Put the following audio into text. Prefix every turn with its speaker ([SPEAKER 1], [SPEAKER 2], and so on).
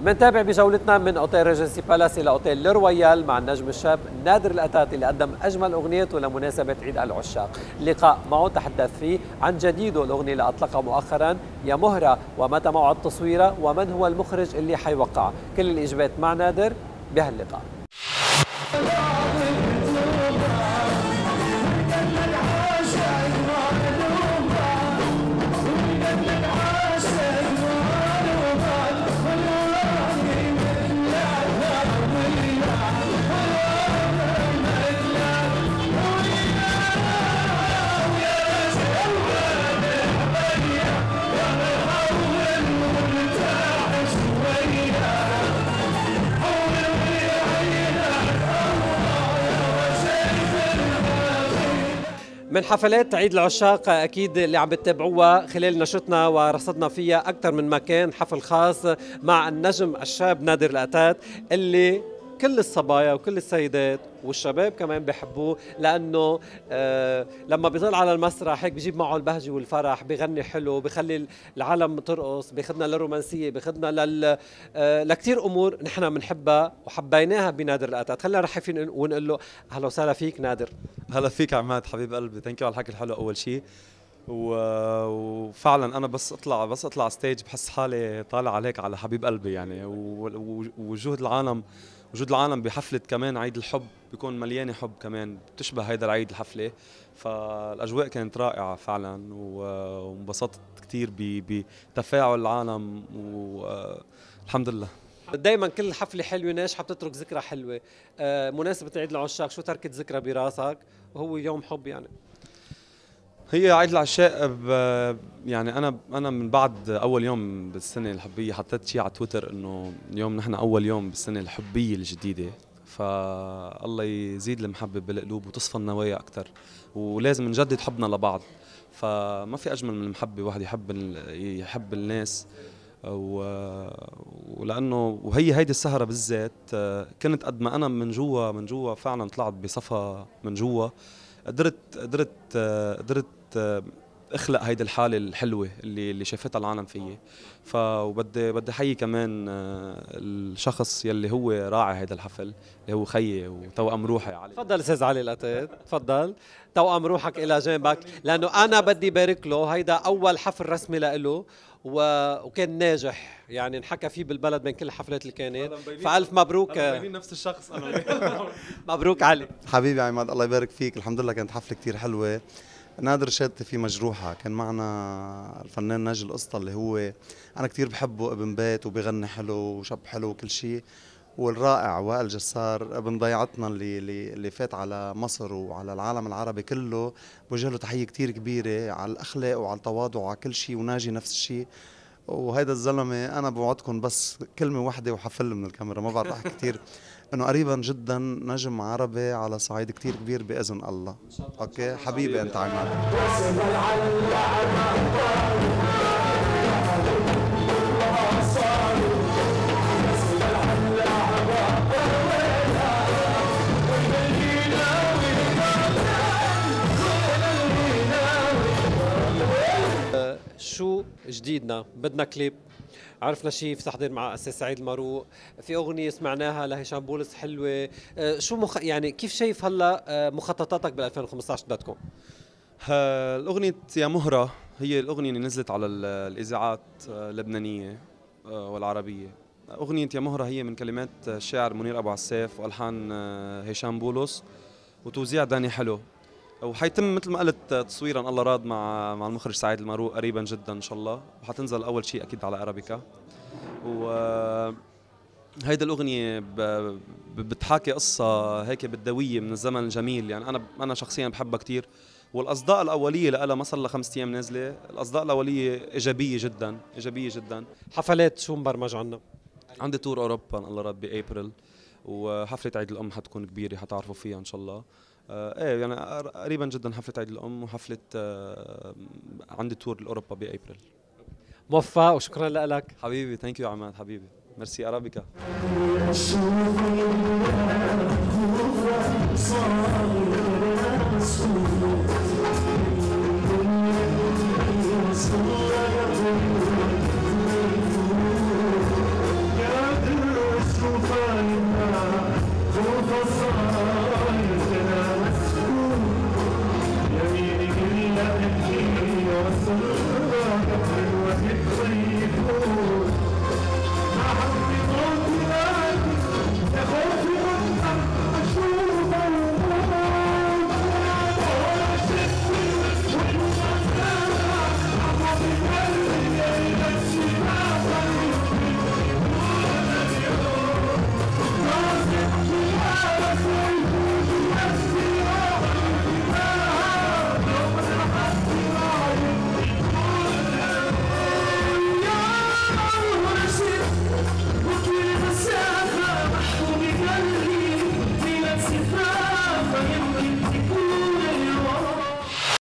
[SPEAKER 1] منتابع بجولتنا من اوتيل ريجنسي بالاس الى اوتيل لرويال مع النجم الشاب نادر الأتات اللي قدم اجمل اغنيته لمناسبه عيد العشاق. اللقاء معه تحدث فيه عن جديده الاغنيه اللي اطلقها مؤخرا يا مهره، ومتى موعد تصويرها، ومن هو المخرج اللي حيوقعها. كل الاجابات مع نادر بهاللقاء. من حفلات عيد العشاق اكيد اللي عم بتتابعوها خلال نشرتنا ورصدنا فيها اكثر من مكان، حفل خاص مع النجم الشاب نادر الأتات اللي كل الصبايا وكل السيدات والشباب كمان بيحبوه، لانه لما بيطل على المسرح هيك بيجيب معه البهجه والفرح، بيغني حلو، بيخلي العالم ترقص، بياخذنا للرومانسيه، بياخذنا لكثير امور نحن بنحبها وحبيناها بنادر الأتات. خلينا نرحب ونقول له اهلا وسهلا فيك نادر.
[SPEAKER 2] هلا فيك عماد حبيب قلبي، ثانك يو على الحكي الحلو اول شيء. وفعلا انا بس اطلع ستيج بحس حالي طالع عليك على حبيب قلبي يعني، ووجود العالم بحفله كمان عيد الحب بيكون مليانه حب كمان، بتشبه هيدا العيد الحفله، فالاجواء كانت رائعه فعلا وانبسطت كثير بتفاعل العالم والحمد لله.
[SPEAKER 1] دايما كل حفله حلوه ناجحه بتترك ذكرى حلوه. مناسبه عيد العشاق شو تركت ذكرى براسك وهو يوم حب يعني؟
[SPEAKER 2] هي عيد العشاق يعني انا من بعد اول يوم بالسنه الحبيه حطيت شيء على تويتر انه اليوم نحن اول يوم بالسنه الحبيه الجديده، فالله يزيد المحبه بالقلوب وتصفى النوايا اكثر، ولازم نجدد حبنا لبعض، فما في اجمل من المحبه، واحد يحب الناس ولانه هيدي السهره بالذات كنت قد ما انا من جوا فعلا طلعت بصفى من جوا، قدرت اخلق هيدي الحاله الحلوه اللي شافتها العالم فيي. بدي احيي كمان الشخص يلي هو راعي هيدا الحفل اللي هو خيي وتوأم روحي علي.
[SPEAKER 1] تفضل استاذ علي الأتات، تفضل توأم روحك الى جنبك، لانه انا بدي بارك له، هيدا اول حفل رسمي له وكان ناجح يعني، انحكى فيه بالبلد من كل الحفلات اللي كانت، فالف مبروك.
[SPEAKER 2] نفس الشخص انا.
[SPEAKER 1] مبروك علي
[SPEAKER 3] حبيبي عماد، الله يبارك فيك. الحمد لله كانت حفله كتير حلوه. نادر شهادتي فيه مجروحه، كان معنا الفنان ناجي القسطى اللي هو انا كتير بحبه، ابن بيت وبيغني حلو وشاب حلو وكل شيء، والرائع وائل جسار ابن ضيعتنا اللي فات على مصر وعلى العالم العربي كله، بوجه له تحيه كتير كبيره على الاخلاق وعلى التواضع وعلى كل شيء، وناجي نفس الشيء. وهيدا الزلمه انا بوعدكم بس كلمه واحده وحفل من الكاميرا، ما بعرف احكي كثير، انه قريبا جدا نجم عربي على صعيد كتير كبير باذن الله. اوكي حبيبي انت عماد.
[SPEAKER 1] شو جديدنا؟ بدنا كليب، عرفنا شيء في تحضير مع أستاذ سعيد الماروق، في أغنية سمعناها لهشام بولس حلوة، شو يعني كيف شايف هلا مخططاتك بال 2015 بدها تكون؟
[SPEAKER 2] الأغنية يا مهرة هي الأغنية اللي نزلت على الإذاعات اللبنانية والعربية. أغنية يا مهرة هي من كلمات الشاعر منير أبو عساف وألحان هشام بولس وتوزيع داني حلو، وحيتم مثل ما قلت تصويرا الله راد مع المخرج سعيد الماروق قريبا جدا ان شاء الله، وحتنزل اول شيء اكيد على ارابيكا. وهيدا الاغنيه بتحاكي قصه هيك بدويه من الزمن الجميل، يعني انا شخصيا بحبها كثير، والاصداء الاوليه لها ما صار لها 5 ايام نازله، الاصداء الاوليه ايجابيه جدا ايجابيه جدا.
[SPEAKER 1] حفلات شو مبرمج عنا؟
[SPEAKER 2] عندي تور اوروبا الله راد بابريل، وحفله عيد الام حتكون كبيره حتعرفوا فيها ان شاء الله. ايه يعني قريبا جدا حفله عيد الام وحفله عندي تور لاوروبا بابريل.
[SPEAKER 1] موفق وشكرا لك
[SPEAKER 2] حبيبي. ثانك يو عماد حبيبي، ميرسي ارابيكا.
[SPEAKER 4] صار